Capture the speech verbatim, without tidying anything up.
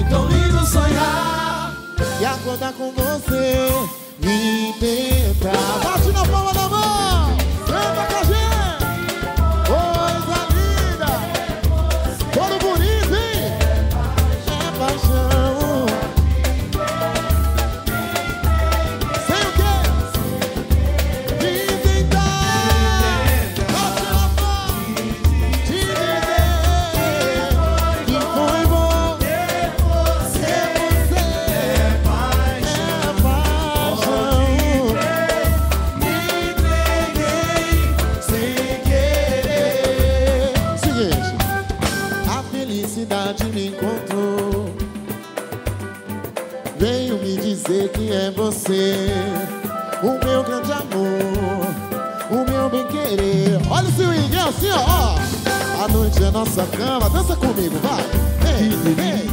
tão lindo sonhar e acordar com você e tentar. Bate na palma da mão, canta com a gente. Coisa linda, todo bonito, hein? É paixão. Sem o quê? De tentar. Bate na palma, de dizer que foi bom ter você. É paixão. Me entreguei sem querer. Seguinte, a felicidade me encontrou, veio me dizer que é você, o meu grande amor, o meu bem-querer. Olha o swing, é assim, ó, ó. A noite é nossa cama, dança comigo, vai. Ei, ei.